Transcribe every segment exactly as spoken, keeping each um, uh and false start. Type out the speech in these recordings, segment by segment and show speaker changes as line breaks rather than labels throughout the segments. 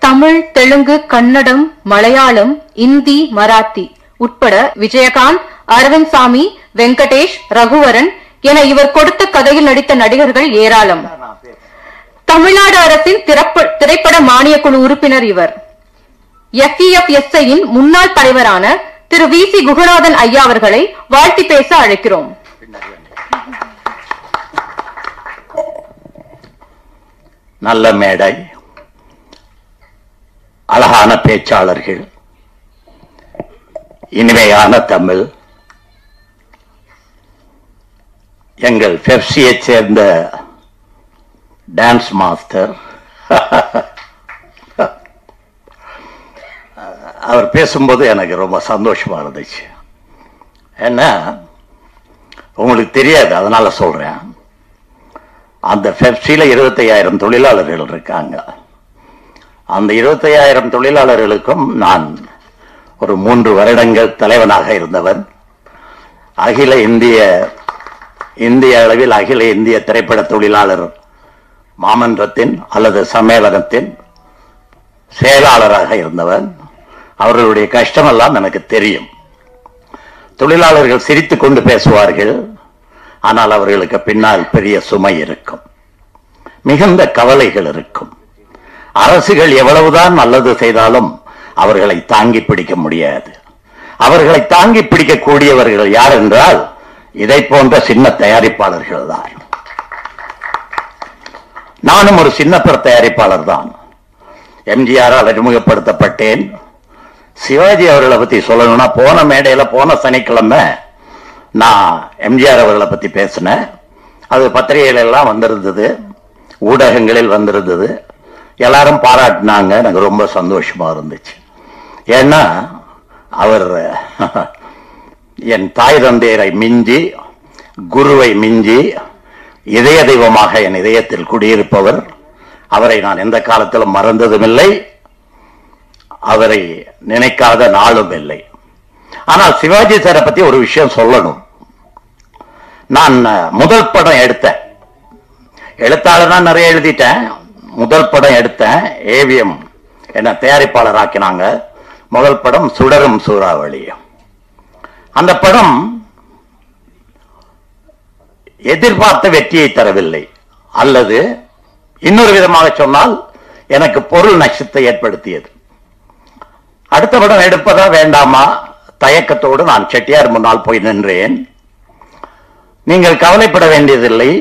தமிழ், தெலுங்கு, கன்னடம், மலையாளம், இந்தி, மராத்தி உட்பட விஜயகாந்த், அரவிந்த் சாமி, வெங்கடேஷ், ரகுவரன் என இவர் கொடுத்த கதையில் நடித்த நடிகர்கள் ஏராளம். தமிழ்நாடு அரசின் திரைப்பட மானிய குழு உறுப்பினர் இவர். எஃப் இ எஃப் எஸ் ஐ-யின் முன்னாள் தலைவரான திரு வி சி குகநாதன் ஐயா அவர்களை வாழ்த்தி பேச அழைக்கிறோம்.
நல்ல மேடை, அழகான பேச்சாளர்கள், இனிமையான தமிழ், எங்கள் பெப்சியை சேர்ந்த டான்ஸ் மாஸ்டர் அவர் பேசும்போது எனக்கு ரொம்ப சந்தோஷமா இருந்துச்சு. ஏன்னா உங்களுக்கு தெரியாது, அதனால சொல்றேன். அந்த பெப்சியில இருபத்தி ஐயாயிரம் தொழிலாளர்கள் இருக்காங்க. அந்த இருபத்தி ஐயாயிரம் தொழிலாளர்களுக்கும் நான் ஒரு மூன்று வருடங்கள் தலைவனாக இருந்தவன். அகில இந்திய இந்திய அளவில் அகில இந்திய திரைப்பட தொழிலாளர் மாமன்றத்தின் அல்லது சம்மேளனத்தின் செயலாளராக இருந்தவன். அவர்களுடைய கஷ்டமெல்லாம் எனக்கு தெரியும். தொழிலாளர்கள் சிரித்துக் கொண்டு பேசுவார்கள், ஆனால் அவர்களுக்கு பின்னால் பெரிய சுமை இருக்கும், மிகுந்த கவலைகள் இருக்கும். அரசுகள் எவ்வளவுதான் நல்லது செய்தாலும் அவர்களை தாங்கி பிடிக்க முடியாது. அவர்களை தாங்கி பிடிக்கக்கூடியவர்கள் யார் என்றால் இதை போன்ற சின்ன தயாரிப்பாளர்கள் தான். நானும் ஒரு சின்ன தயாரிப்பாளர் தான். எம்ஜிஆரால் அறிமுகப்படுத்தப்பட்டேன். சிவாஜி அவர்களை பத்தி சொல்லணும்னா போன மேடையில போன சனிக்கிழமை நான் எம்ஜிஆர் அவர்களை பத்தி பேசினேன். அது பத்திரிகைகள் எல்லாம் வந்திருந்தது, ஊடகங்களில் வந்திருந்தது. எல்லாரும் பாராட்டினாங்க. எனக்கு ரொம்ப சந்தோஷமா இருந்துச்சு. ஏன்னா அவர் என் தாய் தந்தையரை மிஞ்சி, குருவை மிஞ்சி, இதய தெய்வமாக என் இதயத்தில் குடியிருப்பவர். அவரை நான் எந்த காலத்திலும் மறந்ததும் இல்லை, அவரை நினைக்காத நாளும் இல்லை. ஆனால் சிவாஜி சாரை பத்தி ஒரு விஷயம் சொல்லணும். நான் முதல் படம் எடுத்தேன், எழுத்தாளர் தான் நிறைய எழுதிட்டேன். முதல் படம் எடுத்தேன், ஏவிஎம் என்ன தயாரிப்பாளர் ஆக்கினாங்க. முதல் படம் சுடரும் சூறாவளி. அந்த படம் எதிர்பார்த்த வெற்றியை தரவில்லை, அல்லது இன்னொரு விதமாக சொன்னால் எனக்கு பொருள் நஷ்டத்தை ஏற்படுத்தியது. அடுத்த படம் எடுப்பதா வேண்டாமா தயக்கத்தோடு நான் செட்டியார் முன்னால் போய் நின்றேன். நீங்கள் கவலைப்பட வேண்டியதில்லை,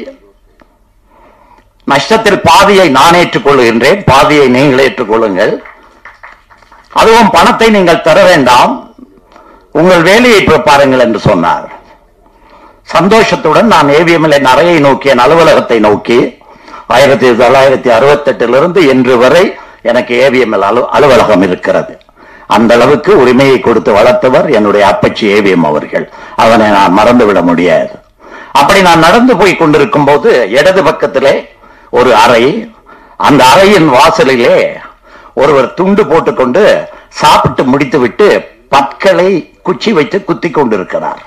நஷ்டத்தில் பாதியை நான் ஏற்றுக்கொள்கின்றேன், பாதியை நீங்கள் ஏற்றுக்கொள்ளுங்கள். அதுவும் பணத்தை நீங்கள் தர வேண்டாம், உங்கள் வேலையை பாருங்கள் என்று சொன்னார். சந்தோஷத்துடன் நான் ஏவிஎம்எல் என் அறையை நோக்கி, என் அலுவலகத்தை நோக்கி, ஆயிரத்தி தொள்ளாயிரத்தி அறுபத்தி எட்டிலிருந்து இன்று வரை எனக்கு ஏவிஎம்எல் அலு அலுவலகம் இருக்கிறது. அந்த அளவுக்கு உரிமையை கொடுத்து வளர்த்தவர் என்னுடைய அப்பச்சி ஏவிஎம் அவர்கள். அவனை நான் மறந்துவிட முடியாது. அப்படி நான் நடந்து போய் கொண்டிருக்கும் போது இடது பக்கத்திலே ஒரு அறை, அந்த அறையின் வாசலிலே ஒருவர் துண்டு போட்டுக்கொண்டு சாப்பிட்டு முடித்து விட்டு பற்களை குச்சி வைத்து குத்தி கொண்டிருக்கிறார்.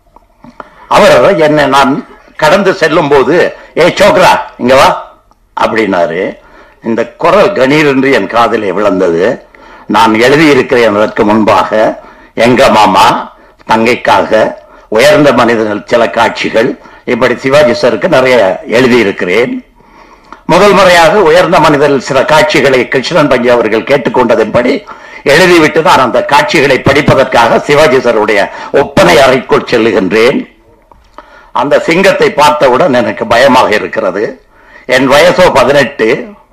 அவர் என்ன நான் கடந்து செல்லும் போது, ஏ சோக்ரா இங்க வா அப்படின்னாரு. இந்த குரல் கணீர் என்று என் காதிலே விழுந்தது. நான் எழுதியிருக்கிறேன் அதற்கு முன்பாக எங்க மாமா, தங்கைக்காக, உயர்ந்த மனிதர்கள் சில காட்சிகள், இப்படி சிவாஜி சாருக்கு நிறைய எழுதியிருக்கிறேன். முதல் முறையாக உயர்ந்த மனிதர்கள் சில காட்சிகளை கிருஷ்ணன் பஞ்சி அவர்கள் கேட்டுக்கொண்டதன்படி எழுதிவிட்டு நான் அந்த காட்சிகளை படிப்பதற்காக சிவாஜி சாருடைய ஒப்பனை அறைக்குள் செல்லுகின்றேன். அந்த சிங்கத்தை பார்த்தவுடன் எனக்கு பயமாக இருக்கிறது. என் வயசோ பதினெட்டு,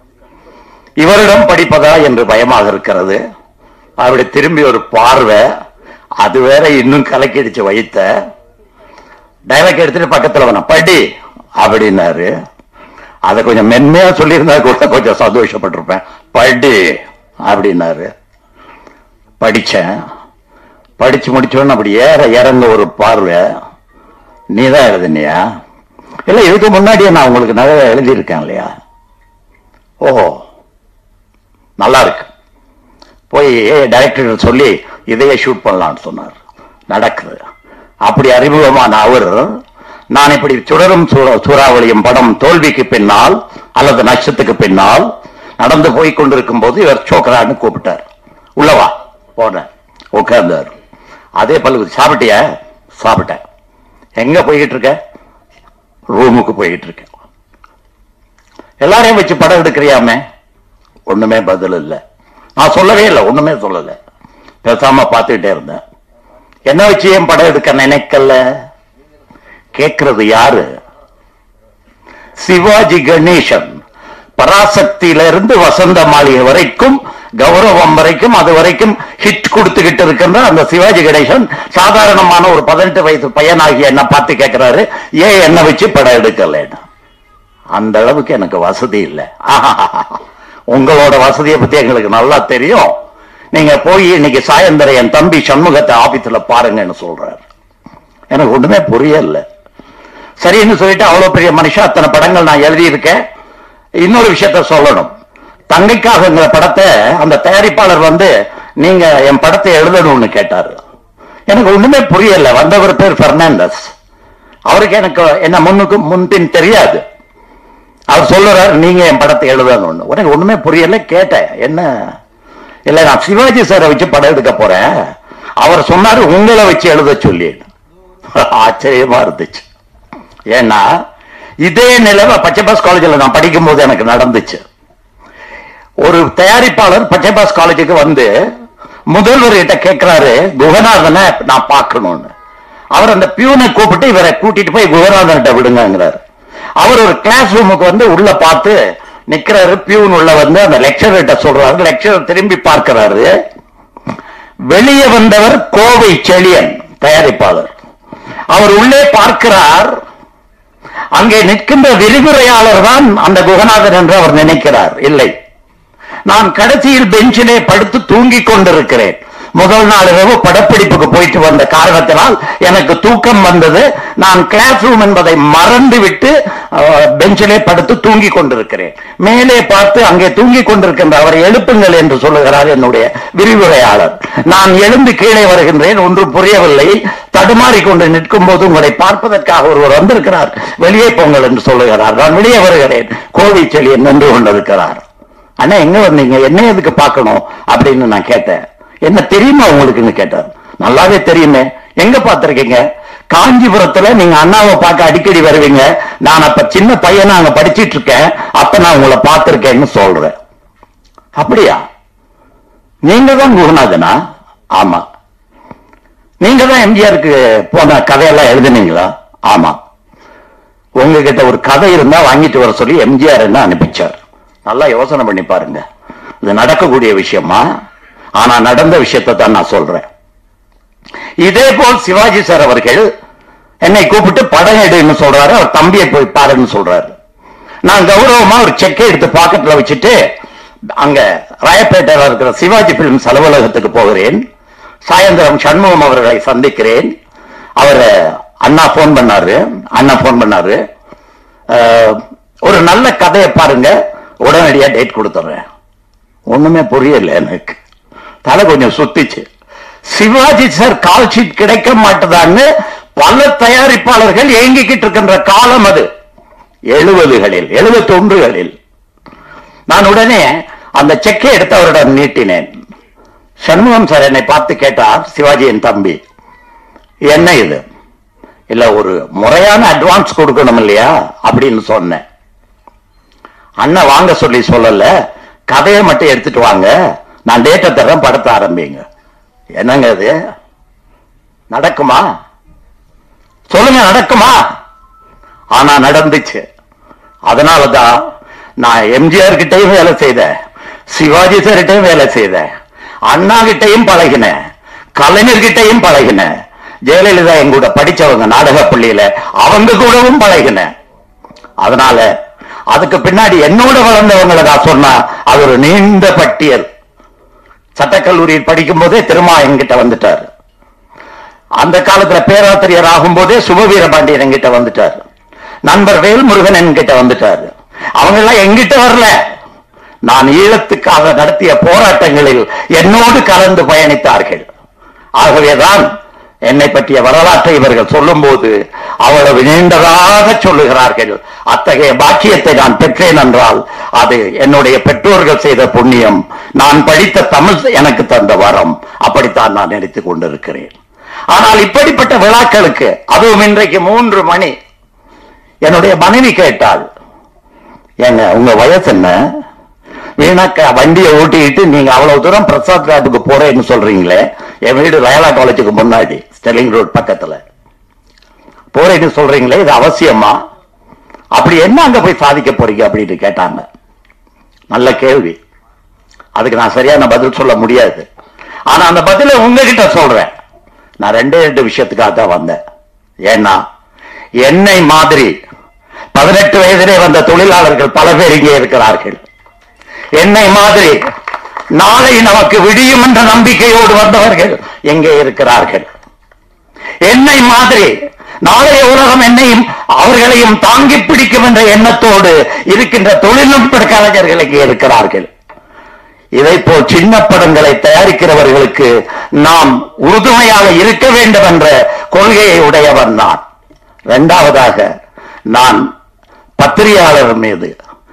இவரிடம் படிப்பதா என்று பயமாக இருக்கிறது. அப்படி திரும்பி ஒரு பார்வை, அது வேற இன்னும் கலக்கிடிச்சு வைத்த டைலாக் எடுத்துட்டு பக்கத்துல வன படி அப்படின்னாரு. அதை கொஞ்சம் மென்மையா சொல்லியிருந்தா கூட கொஞ்சம் சந்தோஷப்பட்டிருப்பேன். படி அப்படின்னாரு. படிச்சேன். படிச்சு முடிச்சோன்னு அப்படி ஏற இறங்க ஒரு பார்வை, நீதான் எழுதினியா? இல்ல இதுக்கு முன்னாடியே நான் உங்களுக்கு நிறைய எழுதியிருக்கேன் இல்லையா? ஓஹோ நல்லா இருக்கு. போய் டைரக்டர் சொல்லி இதையே ஷூட் பண்ணலான்னு சொன்னார். நடக்குது. அப்படி அறிமுகமான அவர், நான் இப்படி சுடரும் சூறாவளியும் படம் தோல்விக்கு பின்னால் அல்லது நஷ்டத்துக்கு பின்னால் நடந்து போய் கொண்டிருக்கும் போது இவர் சோக்கரான்னு கூப்பிட்டார். உள்ளவா போன உட்கார்ந்தார். அதே பல்லு, சாப்பிட்டியா? சாப்பிட்டேன். எங்க போய்கிட்டு இருக்க? ரூமுக்கு போய்கிட்டு இருக்க. எல்லாரையும் வச்சு படம் எடுக்கிறியாமே? ஒண்ணுமே பதில் இல்லை. நான் சொல்லவே இல்லை, ஒண்ணுமே சொல்லல. பேசாம பார்த்துக்கிட்டே இருந்தேன். என்ன வச்சு ஏன் படம் எடுக்க நினைக்கல? கேட்கிறது யாரு? சிவாஜி கணேசன். பராசக்தியிலிருந்து வசந்த மாளிகை வரைக்கும், கௌரவம் வரைக்கும், அது வரைக்கும் ஹிட் கொடுத்துக்கிட்டு இருக்கின்ற அந்த சிவாஜி கணேசன் சாதாரணமான ஒரு பதினெட்டு வயசு பையனாகி என்ன பார்த்து கேட்கிறாரு, ஏன் என்ன வச்சு படம் எடுக்கல? அந்த அளவுக்கு எனக்கு வசதி இல்லை. உங்களோட வசதியை பத்தி எங்களுக்கு நல்லா தெரியும். நீங்க போய் இன்னைக்கு சாயந்தரம் என் தம்பி சண்முகத்தை ஆபீஸ்ல பாருங்கன்னு சொல்றாரு. எனக்கு ஒண்ணுமே புரியல. சரின்னு சொல்லிட்டு அவ்வளவு பெரிய மனுஷன், அத்தனை படங்கள் நான் எழுதியிருக்கேன். இன்னொரு விஷயத்த சொல்லணும். தங்கைக்காகங்கிற படத்தை அந்த தயாரிப்பாளர் வந்து நீங்க என் படத்தை எழுதணும்னு கேட்டாரு. எனக்கு ஒண்ணுமே புரியல. வந்தவர் பேர் பெர்னாண்டஸ். அவருக்கு எனக்கு என்ன முன்னுக்கு முன்பின் தெரியாது. அவர் சொல்றாரு நீங்க என் படத்தை எழுதணும்னு. உனக்கு ஒண்ணுமே புரியல. கேட்டேன் என்ன? இல்ல நான் சிவாஜி சாரை வச்சு படம் எடுக்க போறேன். அவர் சொன்னாரு உங்களை வச்சு எழுத சொல்லி. ஆச்சரியமா இருந்துச்சு. ஏன்னா இதே நிலைமை பச்சைபாஸ் காலேஜில் நான் படிக்கும் போது எனக்கு நடந்துச்சு. ஒரு தயாரிப்பாளர் பச்சைபாஸ் காலேஜுக்கு வந்து முதல்வர் கிட்ட கேட்கிறாரு, குகநாதனை நான் பார்க்கணும்னு. அவர் அந்த பியூனை கூப்பிட்டு இவரை கூட்டிட்டு போய் குகநாதன்கிட்ட விடுங்கிறாரு. அவர் ஒரு கிளாஸ் ரூமுக்கு வந்து உள்ள பார்த்து நிக்கிறாரு. பியூன் உள்ள வந்து அந்த லெக்சரர்கிட்ட சொல்றாரு. லெக்சரர் திரும்பி பார்க்கிறாரு. வெளியே வந்தவர் கோவை செழியன், தயாரிப்பாளர். அவர் உள்ளே பார்க்கிறார். அங்கே நிற்கின்ற விரிவுரையாளர் தான் அந்த குகநாதன் என்று அவர் நினைக்கிறார். இல்லை, நான் கடைசியில் பெஞ்சிலே படுத்து தூங்கிக் கொண்டிருக்கிறேன். முதல் நாள் இரவு படப்பிடிப்புக்கு போயிட்டு வந்த காரணத்தினால் எனக்கு தூக்கம் வந்தது. நான் கிளாஸ் ரூம் என்பதை மறந்து விட்டு பெஞ்சிலே படுத்து தூங்கிக் கொண்டிருக்கிறேன். மேலே பார்த்து அங்கே தூங்கிக் கொண்டிருக்கின்ற அவரை எழுப்புங்கள் என்று சொல்லுகிறார் என்னுடைய விரிவுரையாளர். நான் எழுந்து கீழே வருகின்றேன். ஒன்றும் புரியவில்லை. தடுமாறி கொண்டு நிற்கும் போது உங்களை பார்ப்பதற்காக ஒருவர் வந்திருக்கிறார், வெளியே போங்கள் என்று சொல்லுகிறார். நான் வெளியே வருகிறேன். கோவை செழியன் நின்று கொண்டிருக்கிறார். அண்ணா எங்க வந்தீங்க? என்ன எதுக்கு பார்க்கணும் அப்படின்னு நான் கேட்டேன். என்ன தெரியுமா உங்களுக்குன்னு கேட்டார். நல்லாவே தெரியுமே. எங்க பார்த்திருக்கீங்க? காஞ்சிபுரத்துல நீங்க அண்ணாவை பார்க்க அடிக்கடி வருவீங்க. நான் அப்ப சின்ன பையனா அங்க படிச்சிட்டு இருக்கேன். அப்ப நான் உங்களை பார்த்திருக்கேன்னு சொல்றேன். அப்படியா? நீங்க தான் குருநாதனா? ஆமா. நீங்க தான் எம்ஜிஆருக்கு போன கதையெல்லாம் எழுதுனீங்களா? ஆமா. உங்ககிட்ட ஒரு கதை இருந்தா வாங்கிட்டு வர சொல்லி எம்ஜிஆர் என்ன அனுப்பிச்சார். நல்லா யோசனை பண்ணி பாருங்க. இது நடக்கக்கூடிய விஷயமா? ஆனா நடந்த விஷயத்தை தான் நான் சொல்றேன். இதே போல் சிவாஜி சார் அவர்கள் என்னை கூப்பிட்டு படம் எடுன்னு சொல்றாரு. அவர் தம்பியை போய் பாருன்னு சொல்றாரு. நான் கௌரவமா ஒரு செக்கை எடுத்து பாக்கெட்ல வச்சுட்டு அங்க ராயப்பேட்டையில் இருக்கிற சிவாஜி பிலிம்ஸ் அலுவலகத்துக்கு போகிறேன். சாயந்தரம் சண்முகம் அவர்களை சந்திக்கிறேன். அவர் அண்ணா போன் பண்ணாரு. அண்ணா போன் பண்ணாரு, ஒரு நல்ல கதையை பாருங்க, உடனடியா டேட் கொடுத்துறேன். ஒண்ணுமே புரியல எனக்கு. தலை கொஞ்சம் சுத்திச்சு. சிவாஜி சார் கால் ஷீட் கிடைக்க மாட்டதான்னு பல தயாரிப்பாளர்கள் ஏங்கிக்கிட்டு இருக்கின்ற காலம் அது. எழுபதுகளில் எழுபத்தி ஒன்றுகளில் நான் உடனே அந்த செக்கை எடுத்து அவரிடம் நீட்டினேன். சண்முகம் சார் என்னை பார்த்து கேட்டார், சிவாஜியின் தம்பி, என்ன இது? இல்ல ஒரு முறையான அட்வான்ஸ் கொடுக்கணும் இல்லையா அப்படின்னு சொன்னேன். அண்ணன் வாங்க சொல்லி சொல்லல, கதையை மட்டும் எடுத்துட்டு வாங்க, நான் டேட்டை தர்றேன், படத்தை ஆரம்பிங்க. என்னங்க இது நடக்குமா? சொல்லுங்க, நடக்குமா? ஆனா நடந்துச்சு. அதனாலதான் நான் எம்ஜிஆர் கிட்டையும் வேலை செய்தேன், சிவாஜி சார்கிட்டையும் வேலை செய்தேன், அண்ணா கிட்டையும் பழகினேன், கலைஞர் கிட்டையும் பழகினேன், ஜெயலலிதா எங்கூட படிச்சவங்க நாடக பள்ளியில அவங்க கூடவும் பழகினேன். அதனால அதுக்கு பின்னாடி என்னோட வளர்ந்தவங்களை நான் சொன்னா அது ஒரு நீண்ட பட்டியல். சட்டக்கல்லூரியில் படிக்கும் போதே திருமா என்கிட்ட வந்துட்டாரு. அந்த காலத்துல பேராசிரியர் ஆகும் போதே சுபவீரபாண்டியன் என்கிட்ட வந்துட்டாரு. நண்பர் வேல்முருகன் என்கிட்ட வந்துட்டாரு. அவங்க எல்லாம் என்கிட்ட வரல, நான் ஈழத்துக்காக நடத்திய போராட்டங்களில் என்னோடு கலந்து பயணித்தார்கள். ஆகவேதான் என்னை பற்றிய வரலாற்றை இவர்கள் சொல்லும் போது அவ்வளவு நீண்டதாக சொல்லுகிறார்கள். அத்தகைய பாக்கியத்தை நான் பெற்றேன் என்றால் அது என்னுடைய பெற்றோர்கள் செய்த புண்ணியம், நான் படித்த தமிழ் எனக்கு தந்த வரம், அப்படித்தான் நான் நினைத்துக் கொண்டிருக்கிறேன். ஆனால் இப்படிப்பட்ட விழாக்களுக்கு, அதுவும் இன்றைக்கு மூன்று மணி, என்னுடைய மனைவி கேட்டாள், ஏங்க உங்க வயசு என்ன, வீணாக்க வண்டியை ஓட்டிட்டு நீங்க அவ்வளவு தூரம் பிரசாத் லேபுக்கு போறேன்னு சொல்றீங்களே, என் வீடு லயலா காலேஜுக்கு முன்னாடி ஸ்டெல்லிங் ரோட் பக்கத்துல போறேன்னு சொல்றீங்களே, இது அவசியமா, அப்படி என்ன அங்க போய் சாதிக்க போறீங்க அப்படின்னு கேட்டாங்க. நல்ல கேள்வி, அதுக்கு நான் சரியான பதில் சொல்ல முடியாது. ஆனா அந்த பதில உங்ககிட்ட சொல்றேன். நான் ரெண்டே ரெண்டு விஷயத்துக்காக தான் வந்தேன். ஏன்னா என்னை மாதிரி பதினெட்டு வயதிலே வந்த தொழிலாளர்கள் பல பேர் இங்கே இருக்கிறார்கள். என்னை மாதிரி நாளை நமக்கு விடியும் என்ற நம்பிக்கையோடு வந்தவர்கள் எங்கே இருக்கிறார்கள். என்னை மாதிரி நாளைய உலகம் என்னையும் அவர்களையும் தாங்கி பிடிக்கும் என்ற எண்ணத்தோடு இருக்கின்ற தொழில்நுட்ப கலைஞர்கள் இங்கே இருக்கிறார்கள். இதை போல் சின்ன படங்களை தயாரிக்கிறவர்களுக்கு நாம் உறுதுணையாக இருக்க வேண்டும் என்ற கொள்கையை உடையவன் நான். இரண்டாவதாக, நான் பத்திரிகையாளர் மீது,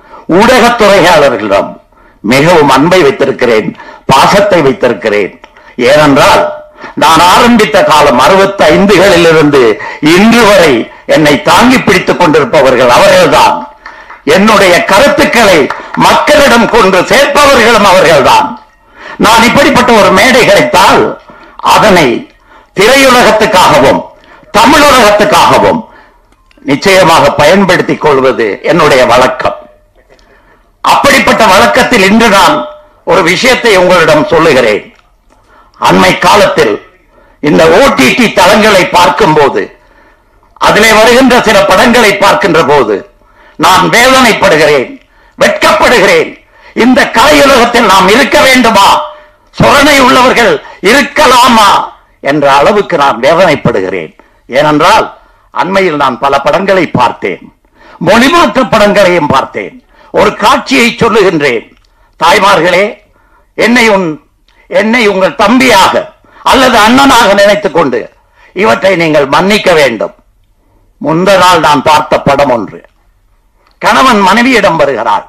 ஊடகத்துறையாளர்களிடம் மிகவும் அன்பை வைத்திருக்கிறேன், பாசத்தை வைத்திருக்கிறேன். ஏனென்றால் நான் ஆரம்பித்த காலம் அறுபத்தி ஐந்துகளில் இருந்து இன்று வரை என்னை தாங்கி பிடித்துக் கொண்டிருப்பவர்கள் அவர்கள்தான். என்னுடைய கருத்துக்களை மக்களிடம் கொண்டு சேர்ப்பவர்களும் அவர்கள்தான். நான் இப்படிப்பட்ட ஒரு மேடை கிடைத்தால் அதனை திரையுலகத்துக்காகவும் தமிழுலகத்துக்காகவும் நிச்சயமாக பயன்படுத்திக் கொள்வது என்னுடைய வழக்கம். அப்படிப்பட்ட வழக்கத்தில் இன்று நான் ஒரு விஷயத்தை உங்களிடம் சொல்லுகிறேன். அண்மை காலத்தில் இந்த ஓடிடி தளங்களை பார்க்கும் போது, அதிலே வருகின்ற சில படங்களை பார்க்கின்ற போது நான் வேதனைப்படுகிறேன், வெட்கப்படுகிறேன். இந்த கலையுலகத்தில் நாம் இருக்க வேண்டுமா, சொரணை உள்ளவர்கள் இருக்கலாமா என்ற அளவுக்கு நான் வேதனைப்படுகிறேன். ஏனென்றால் அண்மையில் நான் பல படங்களை பார்த்தேன், மொழிமாற்ற படங்களையும் பார்த்தேன். ஒரு காட்சியை சொல்லுகின்றேன். தாய்மார்களே, என்னை என்னை உங்கள் தம்பியாக அல்லது அண்ணனாக நினைத்துக் கொண்டு இவற்றை நீங்கள் மன்னிக்க வேண்டும். முந்த நாள் நான் பார்த்த படம் ஒன்று. கணவன் மனைவியிடம் வருகிறாள்.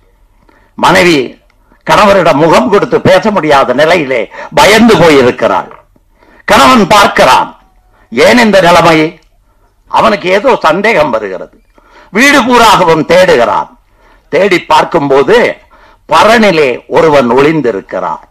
மனைவி கணவரிடம் முகம் கொடுத்து பேச முடியாத நிலையிலே பயந்து போயிருக்கிறாள். கணவன் பார்க்கிறான், ஏன் இந்த நிலைமை? அவனுக்கு ஏதோ சந்தேகம் வருகிறது. வீடு பூராகவும் தேடுகிறான். தேடி பார்க்கும்போது பரனிலே ஒருவன் ஒளிந்திருக்கிறான்.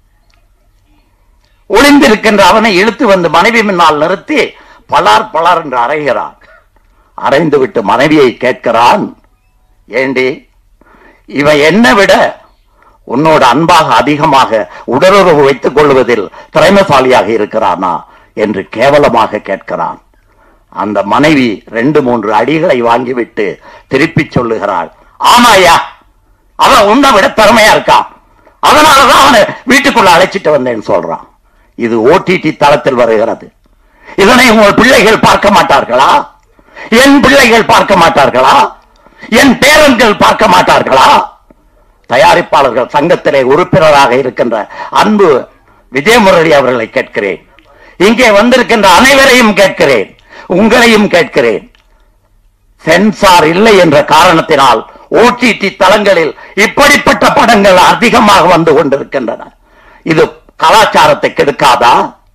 ஒளிந்திருக்கின்ற அவனை இழுத்து வந்து மனைவி முன்னால் நிறுத்தி பலார் பலார் என்று அறைகிறான். அறைந்து விட்டு மனைவியை கேட்கிறான், ஏண்டி இவன் என்ன விட உன்னோட அன்பாக அதிகமாக உடலுறவு வைத்துக் கொள்வதில் திறமைசாலியாக இருக்கிறானா என்று கேவலமாக கேட்கிறான். அந்த மனைவி ரெண்டு மூன்று அடிகளை வாங்கிவிட்டு திருப்பி சொல்லுகிறாள், ஆமாயா, அவன் உன்னை விட திறமையா இருக்கான், அதனாலதான் அவனை வீட்டுக்குள்ள அழைச்சிட்டு வந்தேன்னு சொல்றான். இது ஓடிடி தளத்தில் வருகிறது. இதனை உங்கள் பிள்ளைகள் பார்க்க மாட்டார்களா? என் பிள்ளைகள் பார்க்க மாட்டார்களா? என் பேரன்கள் பார்க்க மாட்டார்களா? தயாரிப்பாளர்கள் சங்கத்திலே உறுப்பினராக இருக்கின்ற அன்பு விஜயமுரளி அவர்களை கேட்கிறேன், இங்கே வந்திருக்கின்ற அனைவரையும் கேட்கிறேன், உங்களையும் கேட்கிறேன். சென்சார் இல்லை என்ற காரணத்தினால் ஓடிடி தளங்களில் இப்படிப்பட்ட படங்கள் அதிகமாக வந்து கொண்டிருக்கின்றன. இது கலாச்சாரத்தை கெடுக்காதா?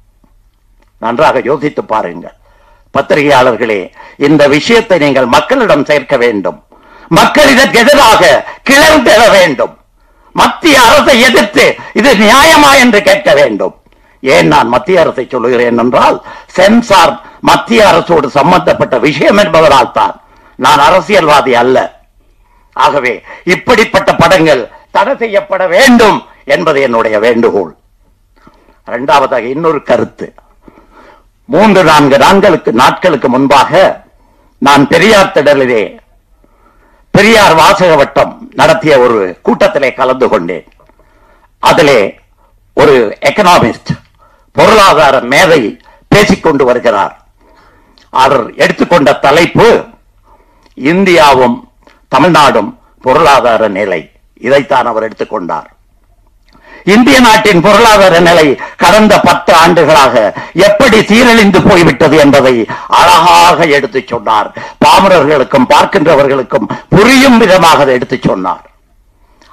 நன்றாக யோசித்து பாருங்கள். பத்திரிகையாளர்களே, இந்த விஷயத்தை நீங்கள் மக்களிடம் சேர்க்க வேண்டும். மக்கள் இதற்கு எதிராக கிளர்ந்தெழ வேண்டும். மத்திய அரசை எதிர்த்து இது நியாயமா என்று கேட்க வேண்டும். ஏன் நான் மத்திய அரசை சொல்லுகிறேன் என்றால், சென்சார் மத்திய அரசோடு சம்பந்தப்பட்ட விஷயம் என்பதனால் தான். நான் அரசியல்வாதி அல்ல. ஆகவே இப்படிப்பட்ட படங்கள் தடை செய்யப்பட வேண்டும் என்பது என்னுடைய வேண்டுகோள். இரண்டாவதாக இன்னொரு கருத்து. மூன்று நான்கு நாட்களுக்கு நாட்களுக்கு முன்பாக நான் பெரியார் திடலிலே பெரியார் வாசக வட்டம் நடத்திய ஒரு கூட்டத்திலே கலந்து கொண்டேன். அதிலே ஒரு எக்கனாமிஸ்ட், பொருளாதார மேதை பேசிக்கொண்டு வருகிறார். அவர் எடுத்துக்கொண்ட தலைப்பு இந்தியாவும் தமிழ்நாடும் பொருளாதார நிலை. இதைத்தான் அவர் எடுத்துக்கொண்டார். இந்திய நாட்டின் பொருளாதார நிலை கடந்த பத்து ஆண்டுகளாக எப்படி சீரழிந்து போய்விட்டது என்பதை அழகாக எடுத்துச் சொன்னார். பாமரர்களுக்கும் பார்க்கின்றவர்களுக்கும் புரியும் விதமாக எடுத்துச் சொன்னார்.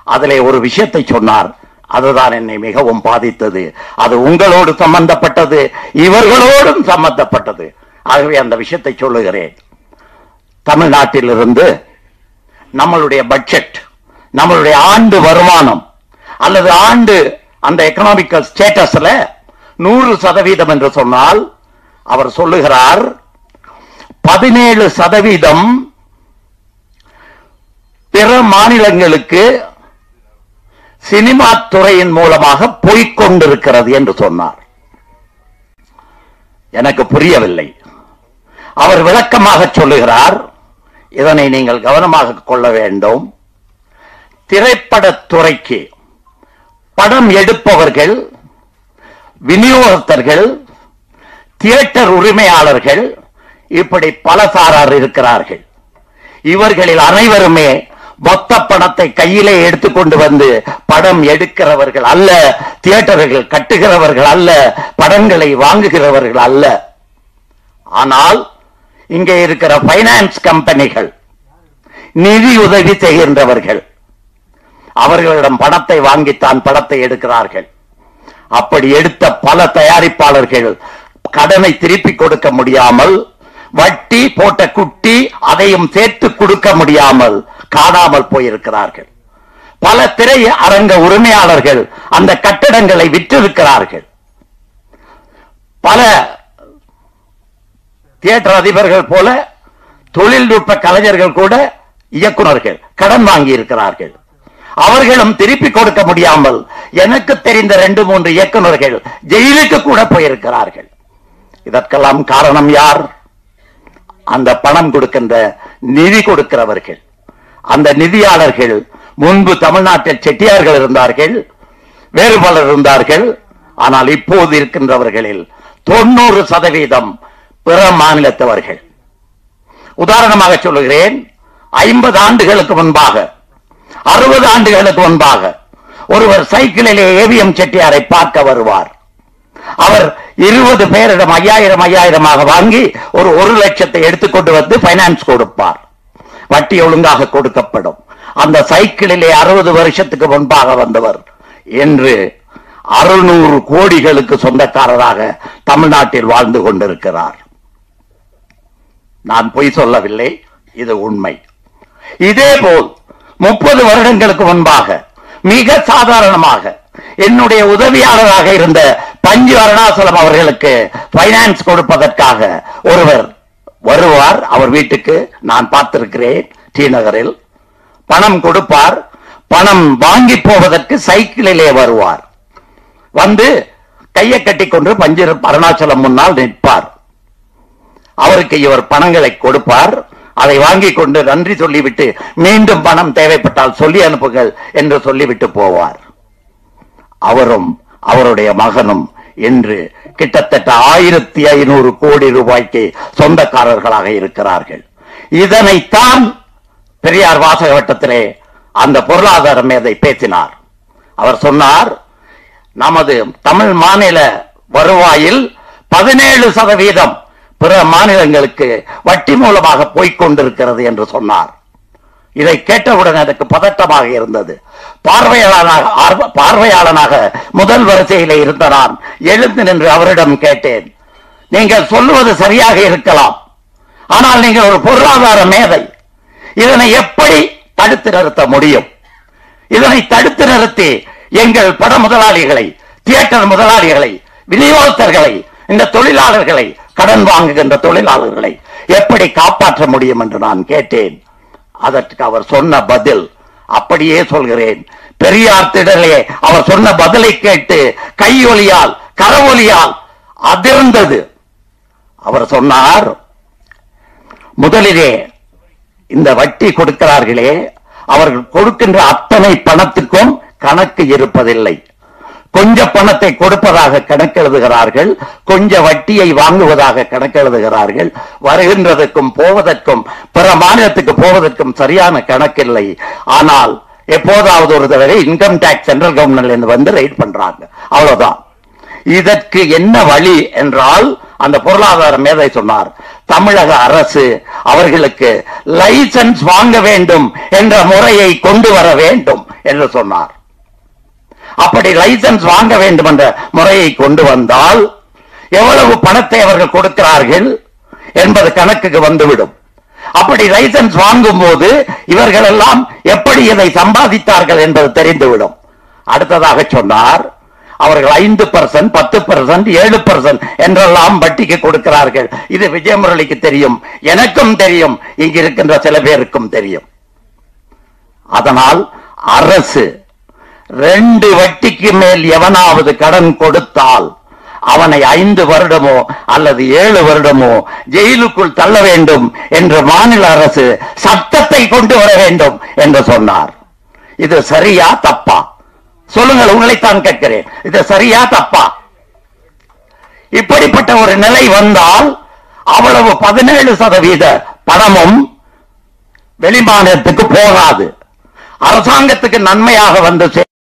அதிலே ஒரு விஷயத்தை சொன்னார். அதுதான் என்னை மிகவும் பாதித்தது. அது உங்களோடு சம்பந்தப்பட்டது, இவர்களோடும் சம்பந்தப்பட்டது. ஆகவே அந்த விஷயத்தை சொல்லுகிறேன். தமிழ்நாட்டிலிருந்து நம்மளுடைய பட்ஜெட், நம்மளுடைய ஆண்டு வருமானம் அல்லது ஆண்டு அந்த எக்கனாமிக்கல் ஸ்டேட்டஸ்ல நூறு சதவீதம் என்று சொன்னால், அவர் சொல்லுகிறார் பதினேழு சதவீதம் பிற மாநிலங்களுக்கு சினிமா துறையின் மூலமாக போய்கொண்டிருக்கிறது என்று சொன்னார். எனக்கு புரியவில்லை. அவர் விளக்கமாக சொல்லுகிறார், இதனை நீங்கள் கவனமாக கொள்ள வேண்டும். திரைப்படத்துறைக்கு படம் எடுப்பவர்கள், விநியோகஸ்தர்கள், தியேட்டர் உரிமையாளர்கள், இப்படி பல சாரார் இருக்கிறார்கள். இவர்களில் அனைவருமே மொத்த பணத்தை கையிலே எடுத்துக்கொண்டு வந்து படம் எடுக்கிறவர்கள் அல்ல, தியேட்டர்கள் கட்டுகிறவர்கள் அல்ல, படங்களை வாங்குகிறவர்கள் அல்ல. ஆனால் இங்கே இருக்கிற பைனான்ஸ் கம்பெனிகள், நிதி உதவி செய்கின்றவர்கள், அவர்களிடம் பணத்தை வாங்கித்தான் படத்தை எடுக்கிறார்கள். அப்படி எடுத்த பல தயாரிப்பாளர்கள் கடனை திருப்பி கொடுக்க முடியாமல், வட்டி போட்ட குட்டி அதையும் சேர்த்து கொடுக்க முடியாமல் காணாமல் போயிருக்கிறார்கள். பல திரை அரங்க உரிமையாளர்கள் அந்த கட்டடங்களை விற்றிருக்கிறார்கள். பல தியேட்டர் அதிபர்கள் போல தொழில்நுட்ப கலைஞர்கள் கூட இயக்குநர்கள் கடன் வாங்கி இருக்கிறார்கள். அவர்களும் திருப்பி கொடுக்க முடியாமல் எனக்கு தெரிந்த ரெண்டு மூன்று இயக்குநர்கள் ஜெயிலுக்கு கூட போயிருக்கிறார்கள். இதற்கெல்லாம் காரணம் யார்? அந்த பணம் கொடுக்கின்ற நிதி கொடுக்கிறவர்கள். அந்த நிதியாளர்கள் முன்பு தமிழ்நாட்டில் செட்டியார்கள் இருந்தார்கள், வேறு பலர் இருந்தார்கள். ஆனால் இப்போது இருக்கின்றவர்களில் தொண்ணூறு சதவீதம் பிற மாநிலத்தவர்கள். உதாரணமாக சொல்லுகிறேன், ஐம்பது ஆண்டுகளுக்கு முன்பாக, அறுபது ஆண்டுகளுக்கு முன்பாக ஒருவர் சைக்கிளிலே ஏவிஎம் செட்டியாரை பார்க்க வருவார். அவர் இருபது பேரிடம் ஐயாயிரம் ஐயாயிரமாக வாங்கி ஒரு ஒரு லட்சத்தை எடுத்துக்கொண்டு வந்து பைனான்ஸ் கொடுப்பார். வட்டி ஒழுங்காக கொடுக்கப்படும். அந்த சைக்கிளிலே அறுபது வருஷத்துக்கு முன்பாக வந்தவர் என்று அறுநூறு கோடிகளுக்கு சொந்தக்காரராக தமிழ்நாட்டில் வாழ்ந்து கொண்டிருக்கிறார். நான் பொய் சொல்லவில்லை, இது உண்மை. இதேபோல் முப்பது வருடங்களுக்கு முன்பாக மிக சாதாரணமாக என்னுடைய உதவியாளராக இருந்த பஞ்சு அருணாசலம் அவர்களுக்கு பைனான்ஸ் கொடுப்பதற்காக ஒருவர் வருவார். அவர் வீட்டுக்கு நான் பார்த்திருக்கிறேன், டி நகரில். பணம் கொடுப்பார். பணம் வாங்கி போவதற்கு சைக்கிளிலே வருவார். வந்து கையை கட்டிக்கொண்டு பஞ்சு அருணாச்சலம் முன்னால் நிற்பார். அவருக்கு இவர் பணங்களை கொடுப்பார். அதை வாங்கி கொண்டு நன்றி சொல்லிவிட்டு மீண்டும் பணம் தேவைப்பட்டால் சொல்லி அனுப்புங்கள் என்று சொல்லிவிட்டு போவார். அவரும் அவருடைய மகனும் என்று கிட்டத்தட்ட ஆயிரத்தி ஐநூறு கோடி ரூபாய்க்கு சொந்தக்காரர்களாக இருக்கிறார்கள். இதனைத்தான் பெரியார் வாசக வட்டத்திலே அந்த பொருளாதார மேதை பேசினார். அவர் சொன்னார், நமது தமிழ் மாநில வருவாயில் பதினேழு சதவீதம் பிற மாநிலங்களுக்கு வட்டி மூலமாக போய்கொண்டிருக்கிறது என்று சொன்னார். இதை கேட்டவுடன் எனக்கு பதட்டமாக இருந்தது. பார்வையாளனாக பார்வையாளனாக முதல் வரிசையிலே இருந்த நான் எழுந்து நின்று அவரிடம் கேட்டேன், நீங்கள் சொல்லுவது சரியாக இருக்கலாம், ஆனால் நீங்கள் ஒரு பொருளாதார மேதை, இதனை எப்படி தடுத்து நிறுத்த முடியும்? இதனை தடுத்து நிறுத்தி எங்கள் பட முதலாளிகளை, தியேட்டர் முதலாளிகளை, விநியோகஸ்தர்களை, இந்த தொழிலாளர்களை, கடன் வாங்குகின்ற தொழிலாளர்களை எப்படி காப்பாற்ற முடியும் என்று நான் கேட்டேன். அதற்கு அவர் சொன்ன பதில், அப்படியே சொல்கிறேன், பெரியார் திடலே அவர் சொன்ன பதிலை கேட்டு கையொலியால் கரவொலியால் அதிர்ந்தது. அவர் சொன்னார், முதலிலே இந்த வட்டி கொடுக்கிறார்களே, அவர்கள் கொடுக்கின்ற அத்தனை பணத்துக்கும் கணக்கு இருப்பதில்லை. கொஞ்ச பணத்தை கொடுப்பதாக கணக்கெழுதுகிறார்கள், கொஞ்ச வட்டியை வாங்குவதாக கணக்கெழுதுகிறார்கள். வருகின்றதற்கும் போவதற்கும் பிற மாநிலத்துக்கு போவதற்கும் சரியான கணக்கில்லை. ஆனால் எப்போதாவது ஒரு தடவை இன்கம் டாக்ஸ் சென்ட்ரல் கவர்மெண்ட்ல வந்து ரைட் பண்றாங்க, அவ்வளவுதான். இதற்கு என்ன வழி என்றால், அந்த பொருளாதார மேதை சொன்னார், தமிழக அரசு அவர்களுக்கு லைசன்ஸ் வாங்க வேண்டும் என்ற முறையை கொண்டு வர வேண்டும் என்று சொன்னார். அப்படி லைசன்ஸ் வாங்க வேண்டும் என்ற முறையை கொண்டு வந்தால் எவ்வளவு பணத்தை அவர்கள் கொடுக்கிறார்கள் என்பது கணக்குக்கு வந்துவிடும். அப்படி லைசன்ஸ் வாங்கும் போது இவர்கள் எல்லாம் எப்படி இதை சம்பாதித்தார்கள் என்பது தெரிந்துவிடும். அடுத்ததாக சொன்னார், அவர்கள் ஐந்து பர்சன்ட் பத்து பர்சன்ட் ஏழு பர்சன்ட் என்றெல்லாம் வட்டிக்கு கொடுக்கிறார்கள். இது விஜயமுரளிக்கு தெரியும், எனக்கும் தெரியும், இங்கு இருக்கின்ற சில பேருக்கும் தெரியும். அதனால் அரசு ரெண்டு வட்டிக்கு மேல் எவனாவது கடன் கொடுத்தால் அவனை ஐந்து வருடமோ அல்லது ஏழு வருடமோ ஜெயிலுக்குள் தள்ள வேண்டும் என்று மாநில அரசு சட்டத்தை கொண்டு வர வேண்டும் என்று சொன்னார். இது சரியா தப்பா? சொல்லுங்கள், உங்களைத்தான் கேட்கிறேன். இது சரியா தப்பா? இப்படிப்பட்ட ஒரு நிலை வந்தால் அவ்வளவு பதினேழு சதவீத பணமும் வெளிமாநிலத்துக்கு போகாது, அரசாங்கத்துக்கு நன்மையாக வந்து